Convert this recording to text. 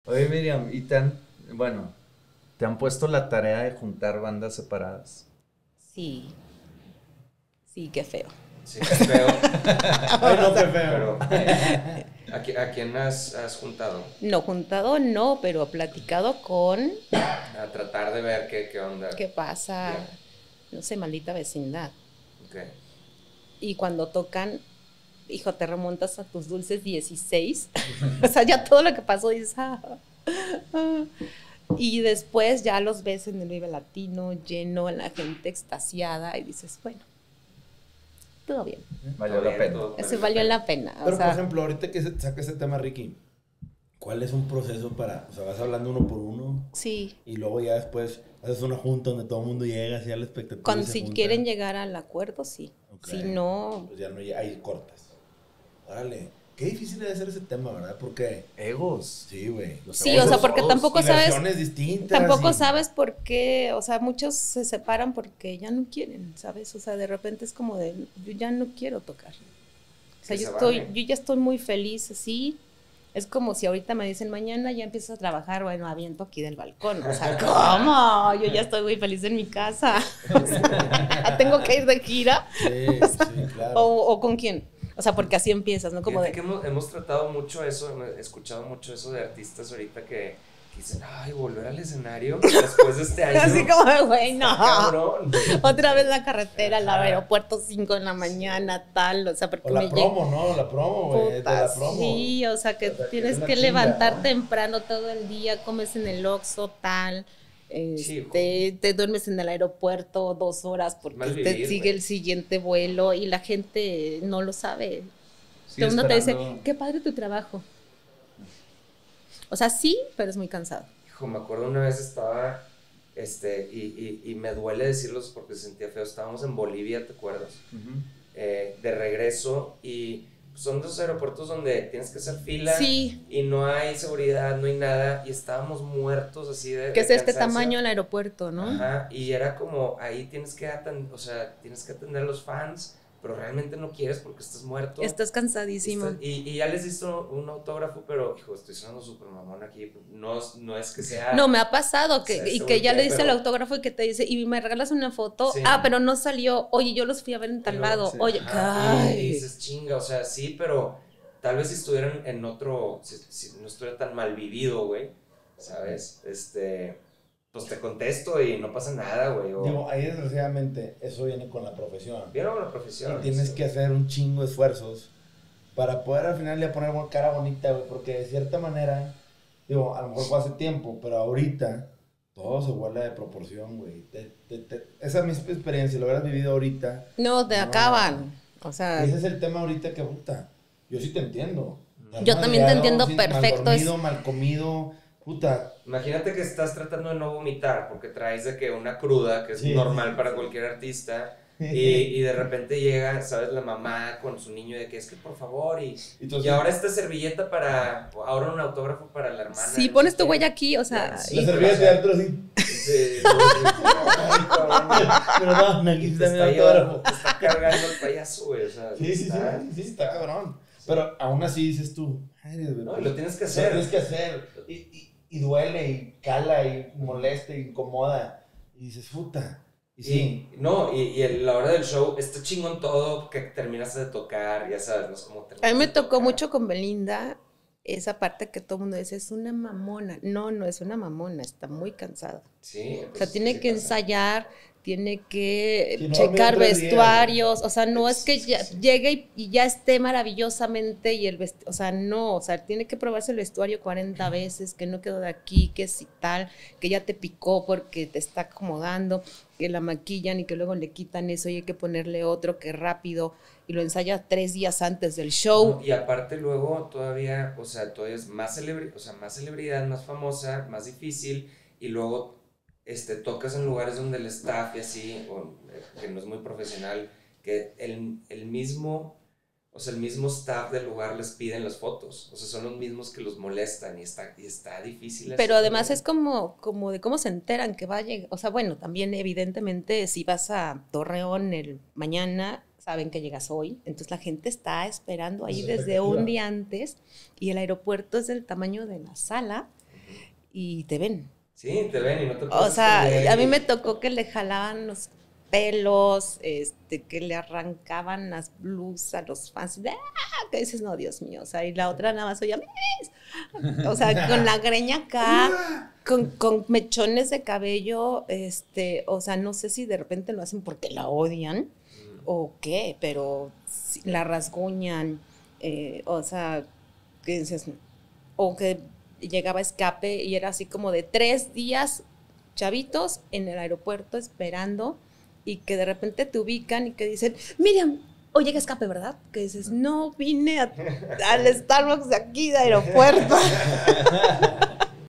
Oye, Miriam, bueno, ¿te han puesto la tarea de juntar bandas separadas? Sí, sí, qué feo. Sí, es feo. Ay, no, qué feo. Pero, ¿a quién has juntado? No, juntado no, pero platicado con A tratar de ver qué onda. qué pasa, Ya. no sé, maldita vecindad. Ok. Y cuando tocan, hijo, te remontas a tus dulces 16. O sea, ya todo lo que pasó dices, ah. Y después ya los ves en el Vive Latino, lleno, la gente extasiada, y dices, bueno, todo bien. Valió la pena. Eso valió la pena. Pero, o sea, por ejemplo, ahorita que saca ese tema, Ricky, ¿cuál es un proceso para, o sea, vas hablando uno por uno sí, y luego ya después haces una junta donde todo el mundo llega así a la expectativa? cuando, y se si juntan? quieren llegar al acuerdo, sí. Ok. Si no, Pues ya no hay cortas. Órale, qué difícil debe ser ese tema, ¿verdad? Porque, Egos. sí, güey. sí, o sea, porque tampoco y sabes, versiones distintas. tampoco y- sabes por qué, o sea, muchos se separan porque ya no quieren, ¿sabes? O sea, de repente es como de, yo ya no quiero tocar. O sea, Que se yo vale. ya estoy muy feliz así. Es como si ahorita me dicen, mañana ya empiezas a trabajar, bueno, aviento aquí del balcón. O sea, ¿cómo? Yo ya estoy muy feliz en mi casa. O sea, ¿tengo que ir de gira? Sí, sí, claro. ¿O con quién? O sea, porque así empiezas, ¿no? Como Fíjate de, que hemos tratado mucho eso, he escuchado mucho eso de artistas ahorita que dicen, ay, volver al escenario después de este año. así como, de, güey, no. Cabrón. Otra vez la carretera, al Ajá. aeropuerto 5 de la mañana, tal, o sea, porque O la me promo, ¿no? La promo, güey. De Puta, la promo. sí, o sea, que O sea, que tienes es una que chinga, levantar ¿no? temprano todo el día, comes en el Oxxo, tal, Sí, te duermes en el aeropuerto 2 horas porque Mal te vivir, sigue güey. el siguiente vuelo y la gente no lo sabe. Sí, Todo el mundo te dice, esperando. qué padre tu trabajo. O sea, sí, pero es muy cansado. Hijo, me acuerdo una vez estaba, y me duele decirlo porque se sentía feo, estábamos en Bolivia, ¿te acuerdas? Ujú. De regreso y son dos aeropuertos donde tienes que hacer fila Sí, y no hay seguridad, no hay nada y estábamos muertos así de que es de este cansancio. tamaño el aeropuerto, ¿no? Ajá, y era como ahí tienes que tienes que atender a los fans, pero realmente no quieres porque estás muerto. Estás cansadísimo. Y ya les diste un autógrafo, pero hijo, estoy sonando súper mamón aquí, no es que sea... No, me ha pasado que, Se y que ya voltea, le dice el pero- autógrafo y que te dice, y me regalas una foto, Sí. pero no salió, oye, yo los fui a ver en tal Pero, lado, sí. oye, Ajá, y ay. dices, chinga, o sea, sí, pero tal vez si estuvieran en otro, si no estuviera tan mal vivido, güey, ¿sabes? Pues te contesto y no pasa nada, güey. Digo, ahí desgraciadamente eso viene con la profesión. Vieron la profesión. Y tienes que hacer un chingo de esfuerzos para poder al final ya poner cara bonita, güey, porque de cierta manera, digo, a lo mejor fue hace tiempo, pero ahorita todo se vuelve de proporción, güey. Esa misma experiencia, lo hubieras vivido ahorita. No, te No. acaban. O sea, Ese es el tema ahorita que, puta, yo sí te entiendo. Yo también te entiendo perfecto, Mal dormido, mal comido, puta. Imagínate que estás tratando de no vomitar porque traes de que una cruda, que es Sí, normal sí, para sí. cualquier artista, y de repente llega, ¿sabes? La mamá con su niño de que es que por favor, y Entonces, ahora esta servilleta ahora un autógrafo para la hermana. si no pones sé tu qué. huella aquí, o sea, Sí, la y- servía de Arturo así. Sí, ay, cabrón, Perdón, aquí te está mi está llevando, autógrafo. te está cargando el payaso, güey, o sea, Sí, está- está cabrón. Pero aún así dices tú, ay, güey, No, y lo tienes que lo hacer. tienes que hacer. Y duele, y cala, y molesta, y incomoda. Y dices, puta. Y sí. Y la hora del show está chingón todo que terminas de tocar, ya sabes, no es como a mí me tocó tocar. mucho con Belinda esa parte que todo el mundo dice, es una mamona. No, no es una mamona, está muy cansada. Sí, O sea, pues, tiene sí que pasa. ensayar, tiene que Sí, no, checar mira, 3 días, vestuarios, o sea, no es que ya Sí. llegue y ya esté maravillosamente y o sea, no, o sea, tiene que probarse el vestuario 40 veces, que no quedó de aquí, que si tal, que ya te picó porque te está acomodando, que la maquillan y que luego le quitan eso y hay que ponerle otro que rápido y lo ensaya 3 días antes del show. No, y aparte luego todavía es más más celebridad, más famosa, más difícil, y luego tocas en lugares donde el staff y así, que no es muy profesional, que el mismo staff del lugar les piden las fotos, o sea, son los mismos que los molestan y está difícil. Pero eso además también. es como de cómo se enteran que va a llegar. O sea, bueno, también evidentemente si vas a Torreón el mañana, saben que llegas hoy. Entonces la gente está esperando ahí Es desde expectativa. un día antes y el aeropuerto es del tamaño de la sala. y te ven. Sí, te ven y no te O puedes sea, esconder. a mí me tocó que le jalaban los pelos, que le arrancaban las blusas, los fans, que dices, no, Dios mío, o sea, y la otra nada más oye, o sea, con la greña acá, con mechones de cabello, o sea, no sé si de repente lo hacen porque la odian o qué, pero la rasguñan, o sea, que dices, o que llegaba escape y era así como de 3 días chavitos en el aeropuerto esperando y que de repente te ubican y que dicen, Miriam, oye, que escape, ¿verdad? Que dices, no, vine al Starbucks de aquí, de aeropuerto.